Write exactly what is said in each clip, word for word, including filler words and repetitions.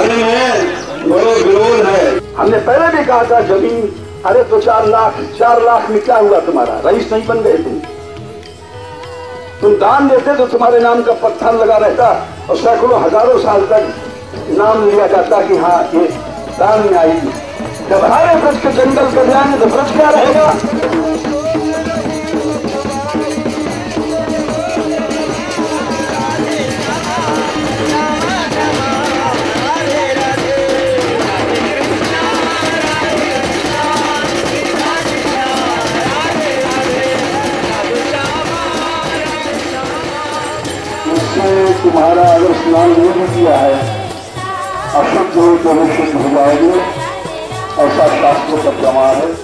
थाने में बड़े विरोध है। हमने पहले भी कहा था जमीन, अरे तो चार लाख चार लाख में क्या हुआ तुम्हारा, रईस नहीं बन गए तुम। तुम दान देते तो तुम्हारे नाम का पत्थर लगा रहता और सैकड़ों हजारों साल तक नाम लिया जाता कि हाँ ये दान में आई थी। जब हरे ब्रज के जंगल कर जाएंगे तो ब्रज क्या रहेगा। तुम्हारा अगर स्नान नहीं किया है, अशुद्ध हो तो विशुद्ध हो जाओगे, ऐसा शास्त्रों का प्रमाण है।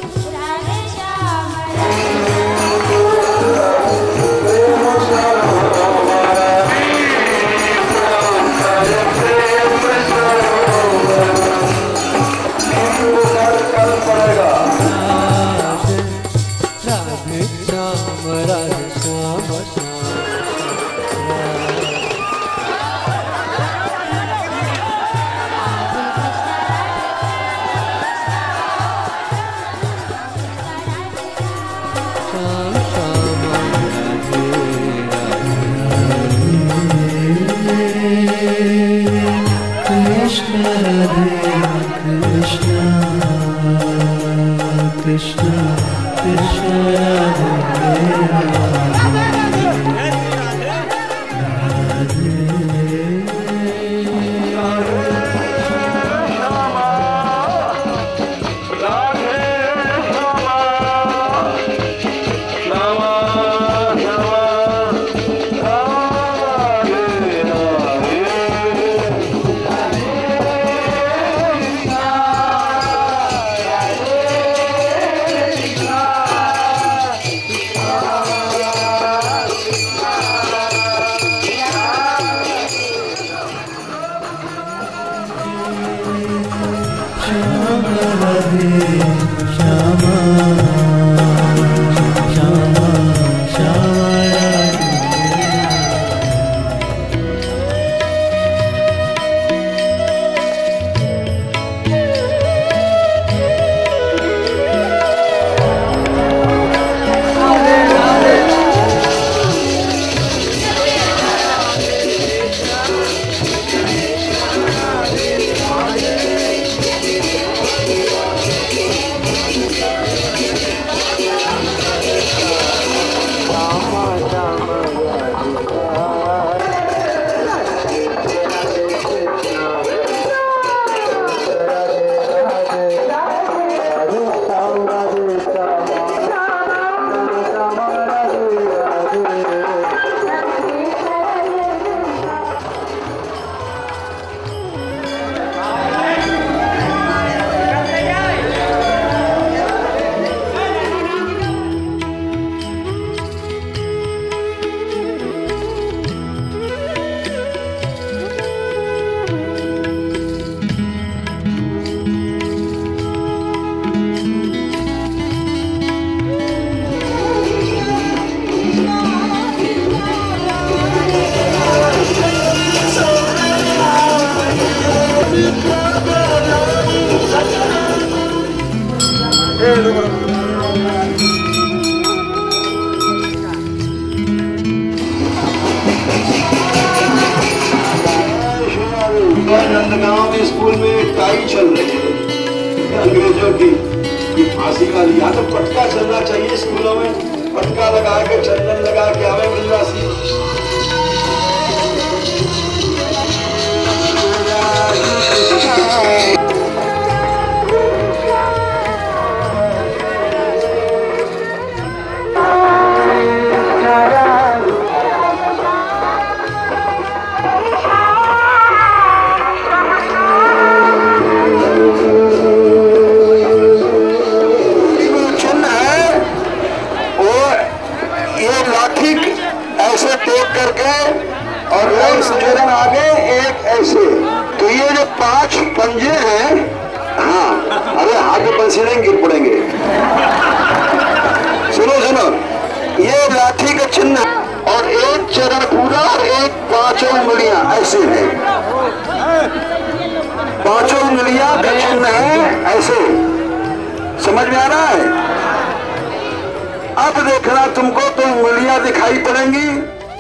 नंदगांव में स्कूल में टाई चल रही है अंग्रेजों की, ये फांसी का लिया तो पटका चलना चाहिए स्कूलों में, पटका लगा के चंदन लगा के आवे ब्रजवासी। और ऐसे चरण आगे एक ऐसे, तो ये जो पांच पंजे हैं, हाँ अरे हाथ में बंसी नहीं गिर पड़ेंगे। सुनो सुनो, ये लाठी का चिन्ह और एक चरण पूरा और एक पांचों उंगलियां ऐसे हैं। पांचों उंगलियां का चिन्ह है ऐसे, समझ में आ रहा है? अब देखना तुमको तो उंगलियां दिखाई पड़ेंगी।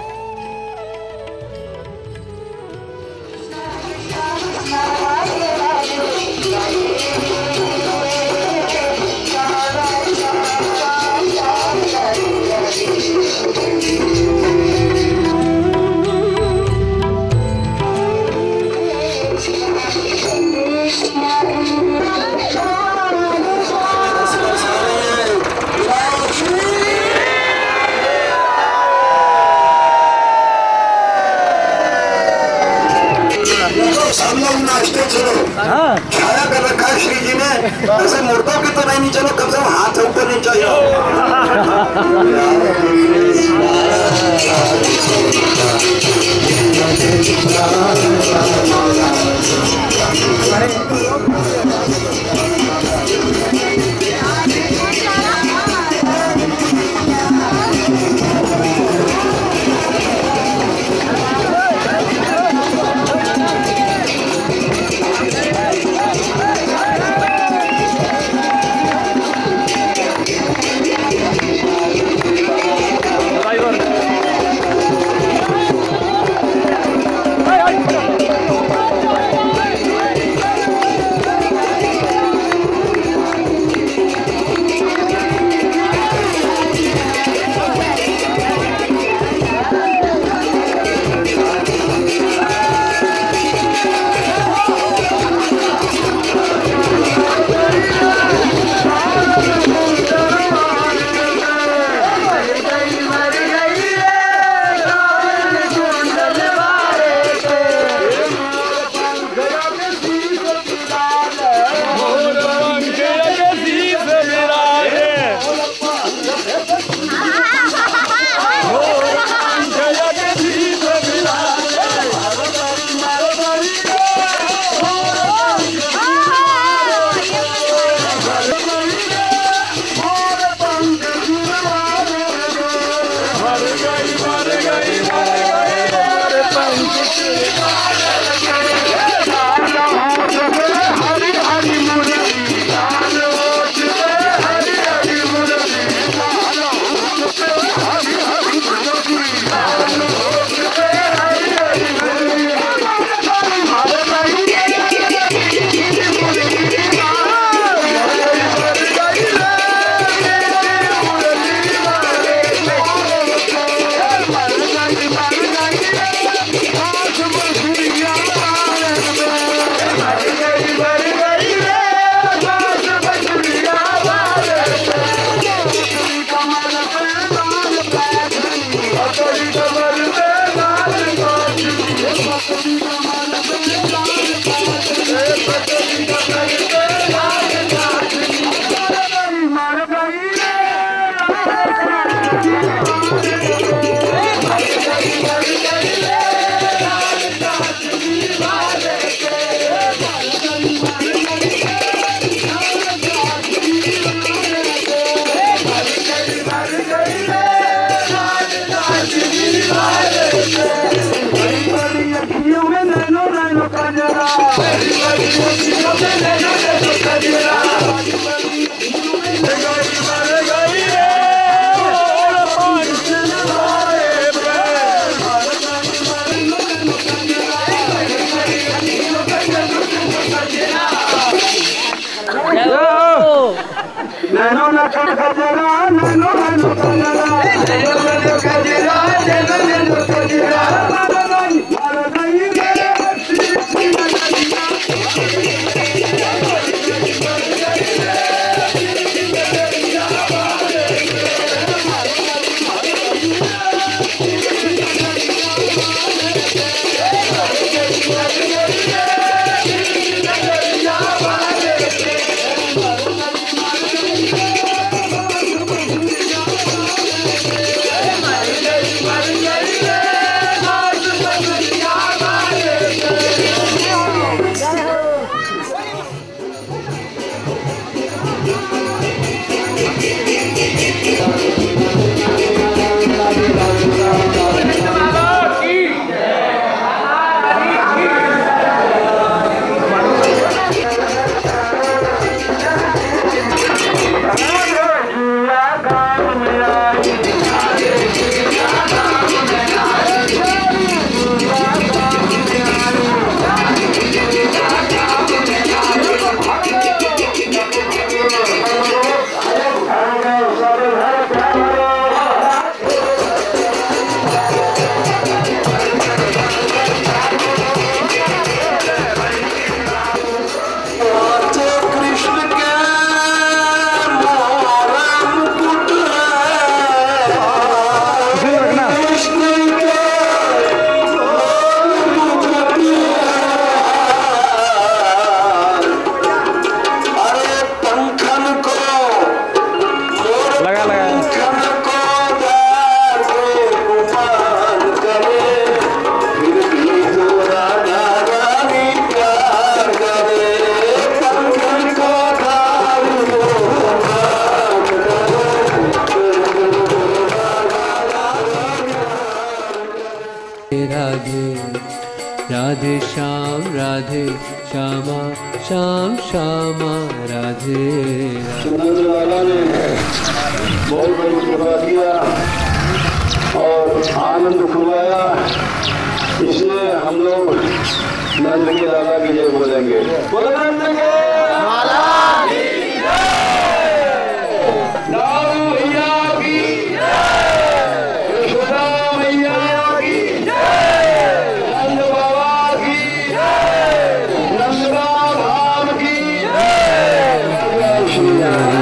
छाया कर रखा है श्री जी ने, ऐसे मुर्दों की तो नहीं, चलो कम से कम हाथ ऊपर नहीं चाहिए। नैनो न छोड़ खजरा, नैनो नैनो खजरा, नैनो नैनो खजरा, नैनो नैनो खजरा, मारो नहीं मारो नहीं मेरे हंसी हंसी नजरिया। राधे चंद्र लाला ने बहुत बड़ी कृपा किया और आनंद खुलवाया, इसलिए हम लोग नंद के लाला की जय बोलेंगे। बोलो नंद के लाला की जय, दाऊ भैया की जय, यशोदा मैया की जय, नंद बाबा की जय, नंदगा धाम की जय। जय श्री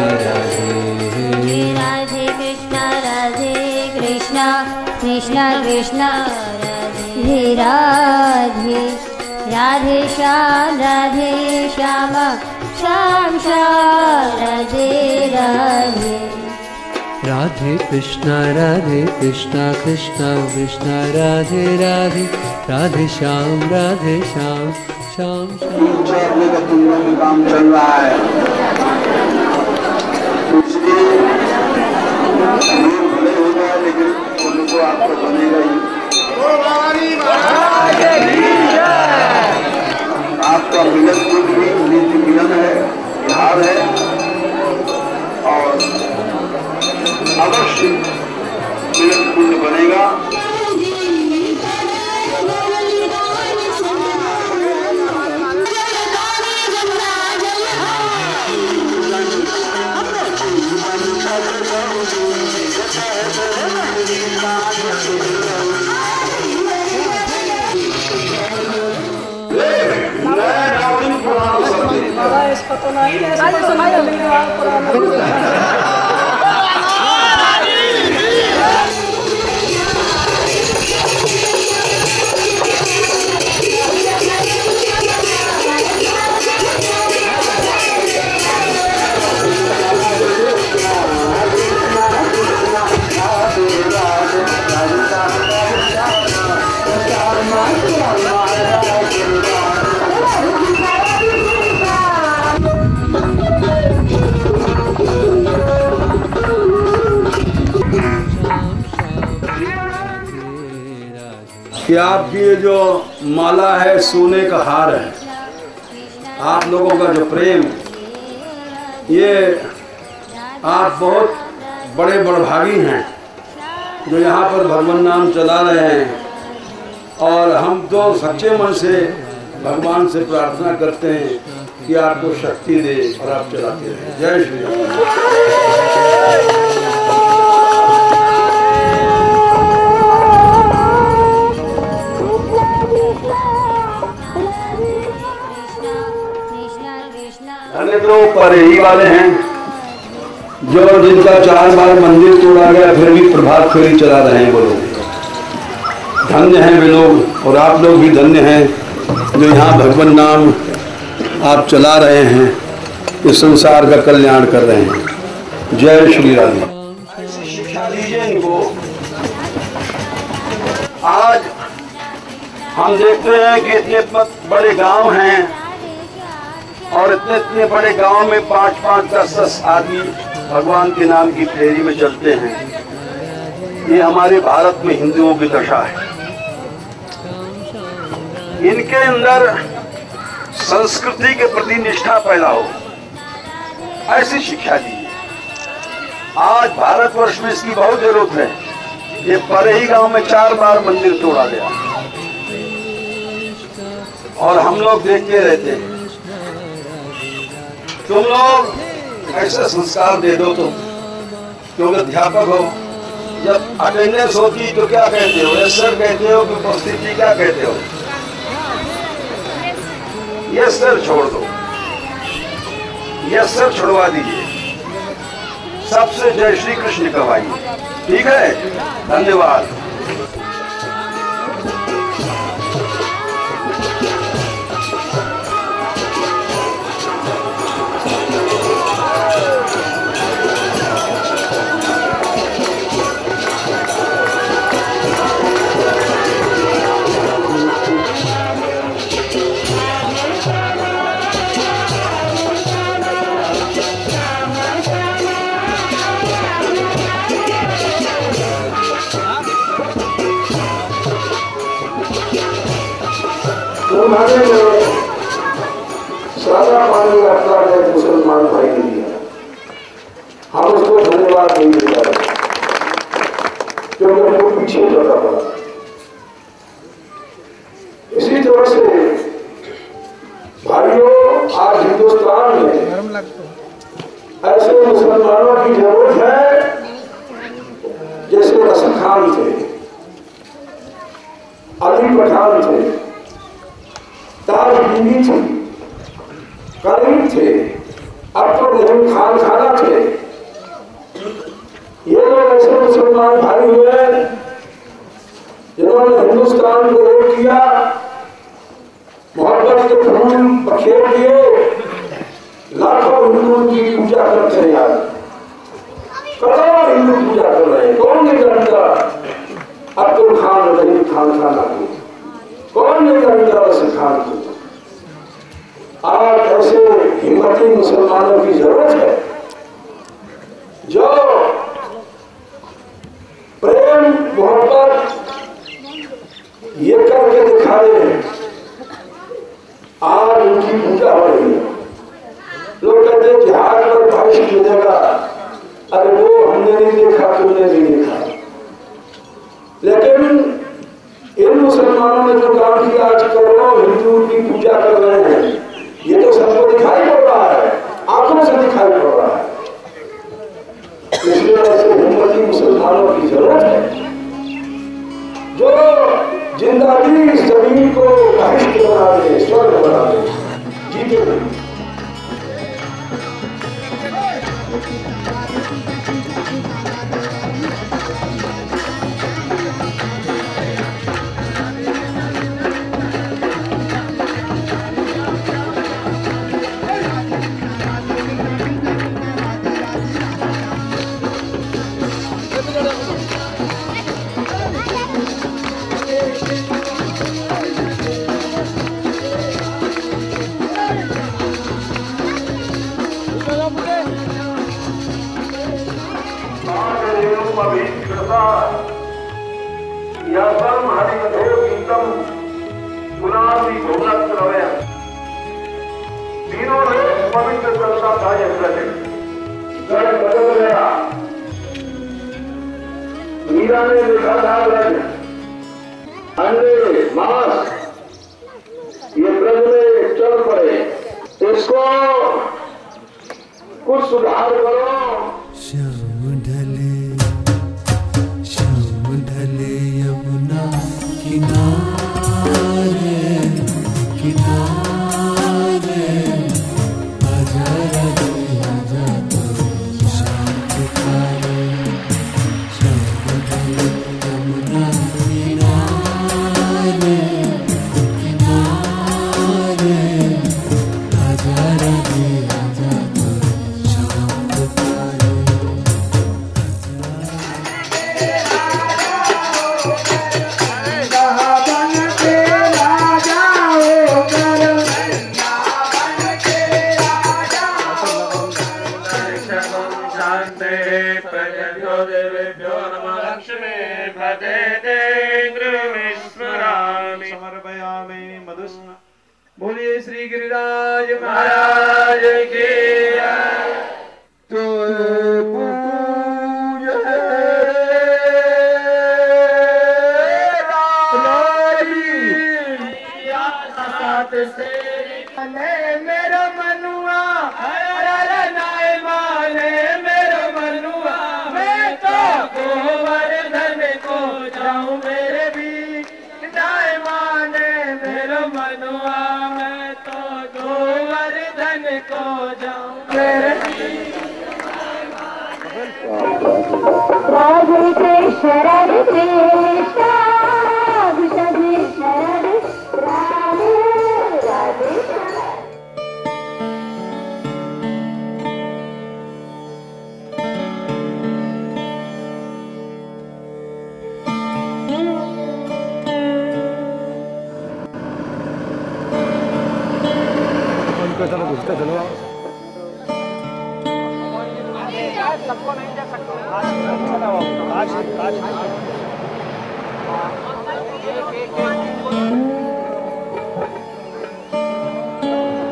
राधे राधे कृष्णा राधे कृष्णा कृष्णा कृष्णा राधे राधे राधे श्याम राधे श्याम श्याम श्याम राधे राधे राधे कृष्णा राधे कृष्णा कृष्णा कृष्णा राधे राधे राधे श्याम राधे श्याम श्याम श्याम। चढ़ने का तुम में काम चल रहा है, इसलिए भले हो जाए लेकिन उनको आपको बनेगा ही। आपका मिलन कुछ भी नीति मिलन है, बिहार है और अवश्य मिलन कुंड बनेगा। इसका तो नहीं है, इसका तो सुनाई है पुराना। कि आपकी ये जो माला है सोने का हार है, आप लोगों का जो प्रेम, ये आप बहुत बड़े बड़भागी हैं जो यहाँ पर भगवान नाम चला रहे हैं। और हम तो सच्चे मन से भगवान से प्रार्थना करते हैं कि आपको शक्ति दे और आप चलाते रहें। जय श्री राम। लोग परेही वाले हैं जो जिनका चार बार मंदिर तोड़ा गया फिर भी प्रभात फेरी चला रहे हैं, वो लोग धन्य हैं वे लोग। और आप लोग भी धन्य हैं जो यहाँ भगवान नाम आप चला रहे हैं, इस संसार का कल्याण कर रहे हैं। जय श्री राम। ऐसी शिक्षा दीजिए इनको। आज हम देखते हैं कि इतने बड़े गांव हैं और इतने इतने बड़े गांव में पांच पांच दस दस आदमी भगवान के नाम की फेरी में चलते हैं। ये हमारे भारत में हिंदुओं की दशा है। इनके अंदर संस्कृति के प्रति निष्ठा पैदा हो, ऐसी शिक्षा दीजिए। आज भारतवर्ष में इसकी बहुत जरूरत है। ये परेही गांव में चार बार मंदिर तोड़ा गया और हम लोग देखते रहते हैं। तुम लोग ऐसे संस्कार दे दो तुम, क्योंकि अध्यापक हो, जब अटेंडेंस होती तो क्या कहते हो? यस सर कहते हो कि उपस्थिति क्या कहते हो? यस सर छोड़ दो, यस सर छुड़वा दीजिए, सबसे जय श्री कृष्ण कहवाइए। ठीक है, धन्यवाद। सारा मानव अपना है मुसलमान साथ नहीं देता है, क्योंकि हमको पीछे चलना पड़ा। इसी तरह से भाइयों, आज हिंदुस्तान में ऐसे मुसलमानों की जरूरत है जैसे रसूल खान थे, अली पठान थे, ताज बीबी थी, करीम थे, अब्दुल रहीम खान खाना थे। ये लोग ऐसे मुसलमान भाई हुए जिन्होंने हिंदुस्तान को एक किया, मोहब्बत के फूल बखेर दिए, लाखों हिंदुओं की पूजा करते हैं। यार करोड़ों हिंदू पूजा कर रहे हैं। कौन नहीं जानता अब्दुल खान रहीम खान खाना को? कौन नहीं जानता रसूल खान को? आज ऐसे हिम्मती मुसलमानों की जरूरत है जो प्रेम मोहब्बत ये करके दिखा रहे हैं। आज उनकी पूजा हो रही है। लोग कहते हैं जिहाद पर बारिश मिलेगा, अरे वो हमने नहीं देखा, तुमने नहीं देखा। लेकिन इन मुसलमानों ने जो काम किया, आज करोड़ों हिंदू की पूजा कर रहे हैं, ये तो सबको दिखाई पड़ रहा है, आंखों से दिखाई पड़ रहा है। इसलिए ऐसे हिम्मती मुसलमानों की जरूरत है जो जिंदगी इस जमीन को बहिष्ठ बना दे, स्वर्ग बना दे। जीते मीरा ने लिखा था अंडे मांस ये ब्रज में चल पड़े, इसको कुछ सुधार करो। श्याम ढले श्याम ढले यमुना किनारे किनारे आजा राधे आजा तो श्याम पुकारे। श्याम ढले यमुना किनारे किनारे आजा राधे आजा तो श्याम पुकारे। बोलिए श्री गिरिराज महाराज की तो मेरा मनुआ नाय माने मेरा मनुआ, मैं तो गोवर्धन को जाऊं मेरे भी नाय माने मेरा मनुआ, मैं तो गोवर्धन को जाऊं मेरे राधे कृष्ण राधे कृष्ण कृष्ण कृष्ण राधे राधे राधे। चलो घुसते चलो सबको नहीं दे सकते। आज आज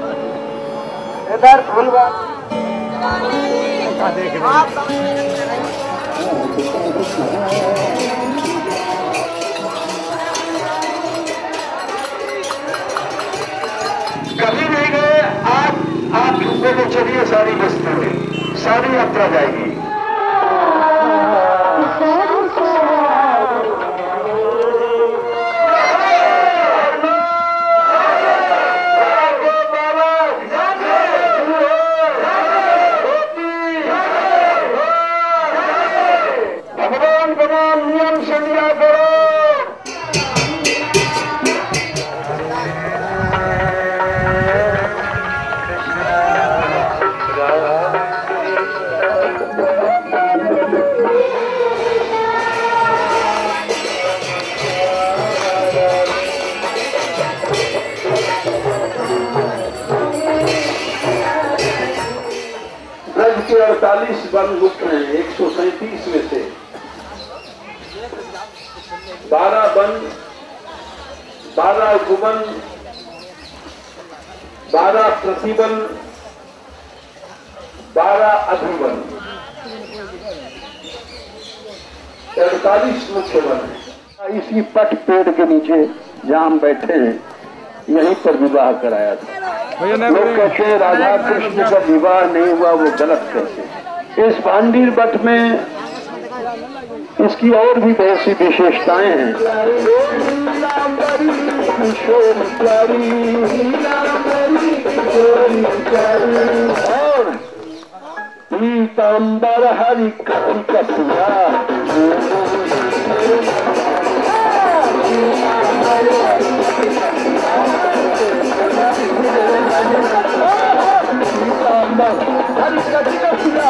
इधर फूल देख कभी नहीं गए आप, आप रुपये में चलिए सारी बस्ती में, सारी यात्रा जाएगी। भगवान बनाम नियम संज्ञा करो। ब्रज के अड़तालीस वन गुप्त हैं, एक सौ सैंतीस में से बारह वन, बारह उपवन, बारह प्रतिवन, बारह अधिवन, अड़तालीस मुख्य वन है। इसी पट पेड़ के नीचे जहां हम बैठे हैं, यहीं पर विवाह कराया था। लोग कहते हैं राधा कृष्ण का विवाह नहीं हुआ, वो गलत कहते हैं। इस भांडीर बट में इसकी और भी बहुत सी विशेषताएं हैं। और पीताम्बर हरि कपिया हरि कपिया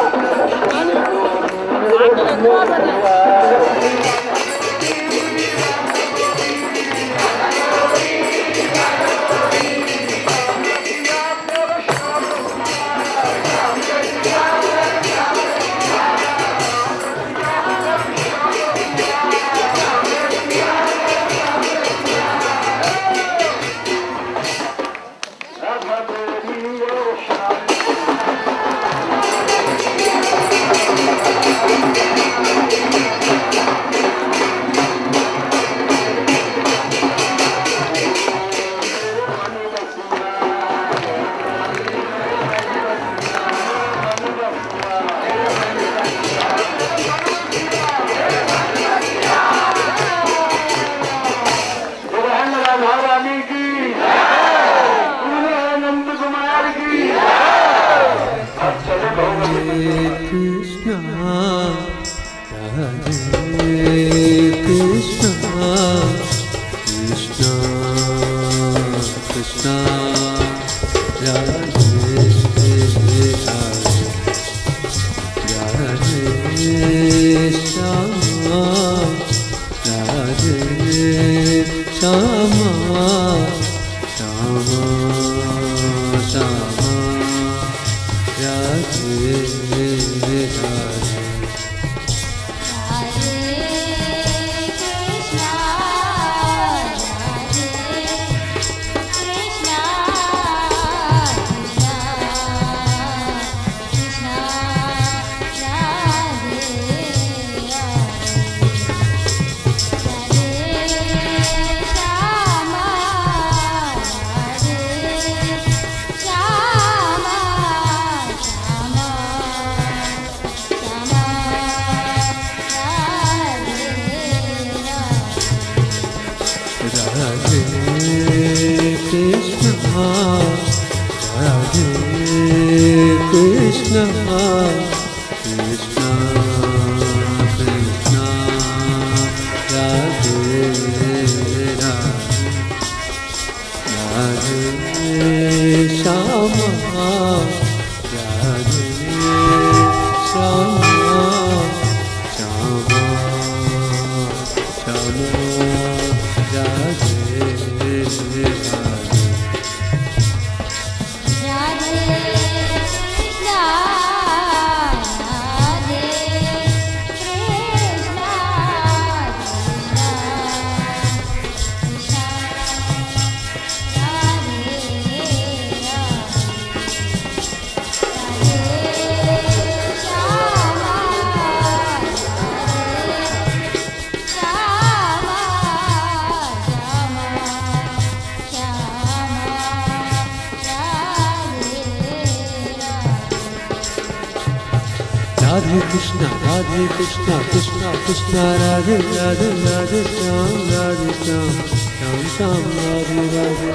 राधे कृष्णा राधे कृष्णा कृष्णा कृष्णा राधे राधे राधे श्याम राधे श्याम श्याम श्याम राधे राधे।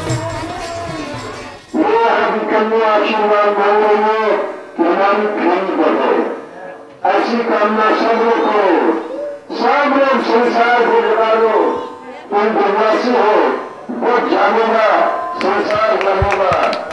कन्या आशीर्वाद मांग रही है कि हमारी प्रेम बढ़े, ऐसी कामना सब को, सब लोग संसार को लगा लो। तुम ब्रह्मासी हो, वो जानेगा, संसार बनेगा।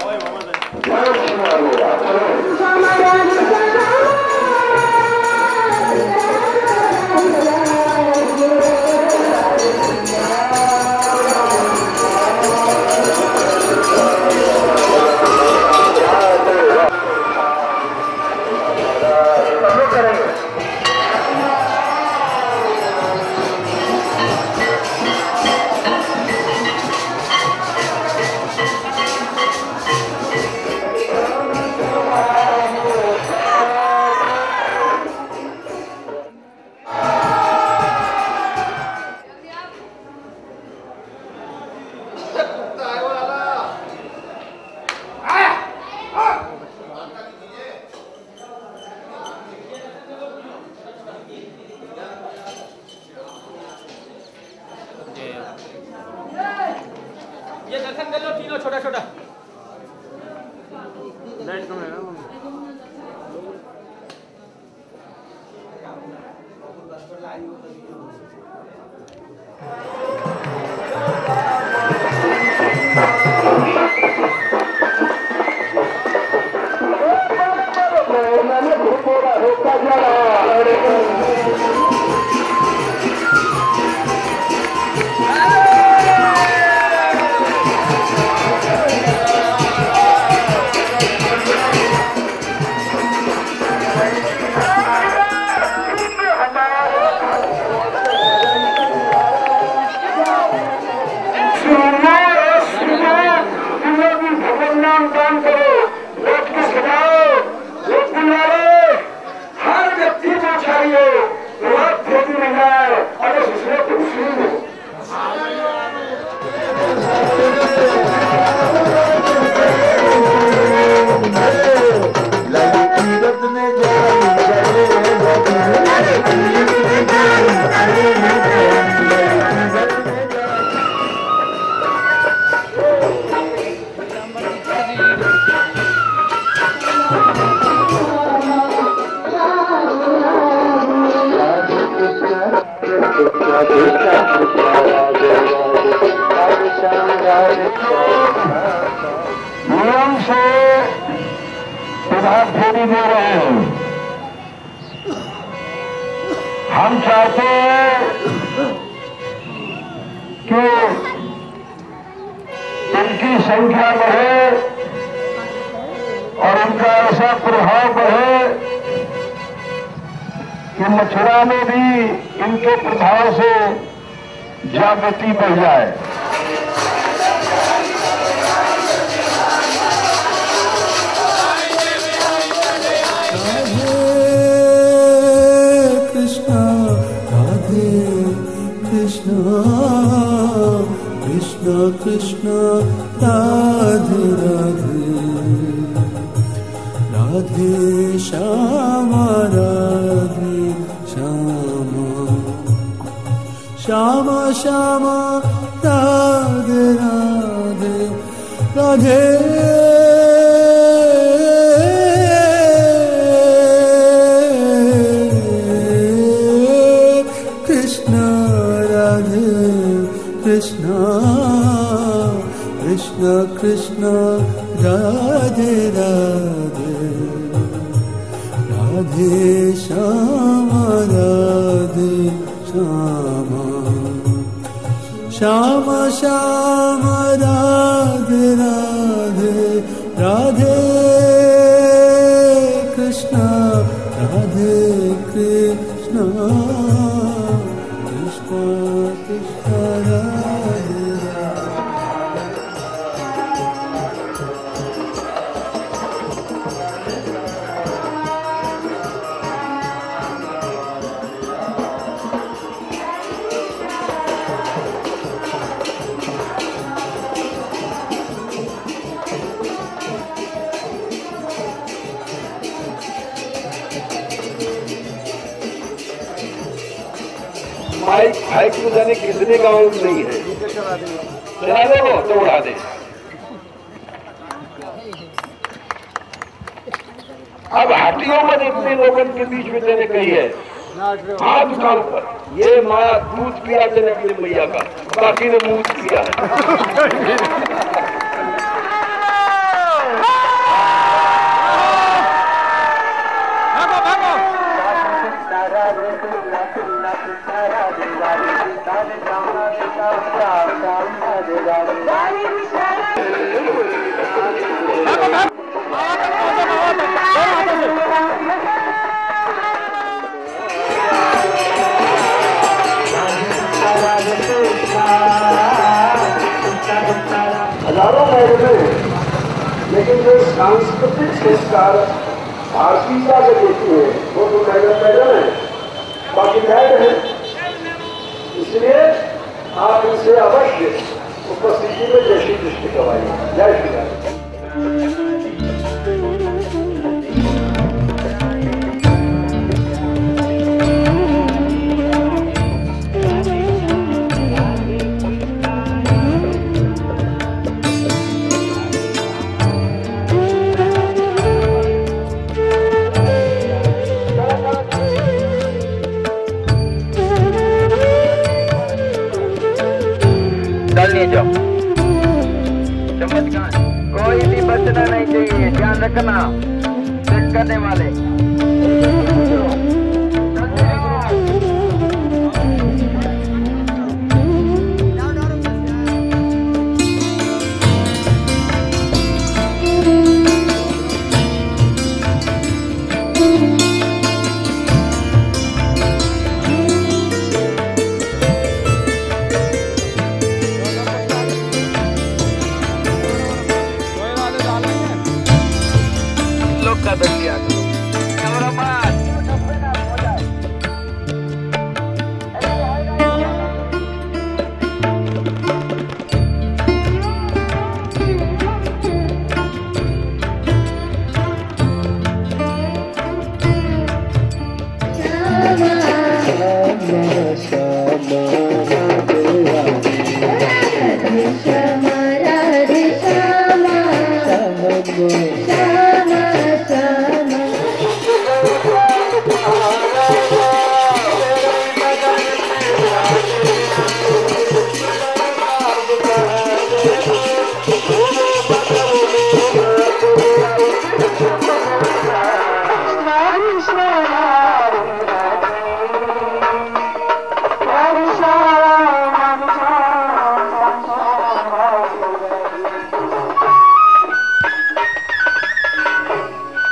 ये दर्शन कर लो तीनों छोटा छोटा। लाइट कम है ना। नियम से प्रभात फेरी दे रहे हैं। हम चाहते हैं कि इनकी संख्या बढ़े और उनका ऐसा प्रभाव बढ़े कि मथुरा में भी इनके प्रभाव से जागृति बढ़ जाए। कृष्ण कृष्ण राधे राधे राधे श्याम राधे श्याम श्याम श्याम राधे राधे राधे कृष्ण राधे कृष्ण कृष्ण कृष्ण राधे राधे राधे श्याम राधे श्याम श्याम श्याम राधे राधे राधे कृष्ण राधे कृष्ण कृष्ण कृष्ण राधे माइक फाइक को जाने कितने गाँव में नहीं है, चला दे वो तो उड़ा दे। अब हड्डियों में इतने लोगों के बीच में तेने कही है हाथ उठा ऊपर, ये माया दूध पिया तेने अपने मैया का, बाकी ने मूत पिया है। हजारों महल, लेकिन जो सांस्कृतिक संस्कार भारतीयता से देती है वो तो मैडम मैडम है, बाकी मैड है। इसलिए आप इनसे अवश्य उपस्थिति में जैसी दृष्टि करवाइए। जय श्री राम। चमत्कार कोई भी बचना नहीं चाहिए, ध्यान रखना चेक करने वाले। का दलिया कैमरामैन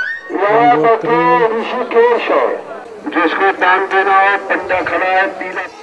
ऋषिकेश है, जिसको दान देना है, पंजा खड़ा है, पीला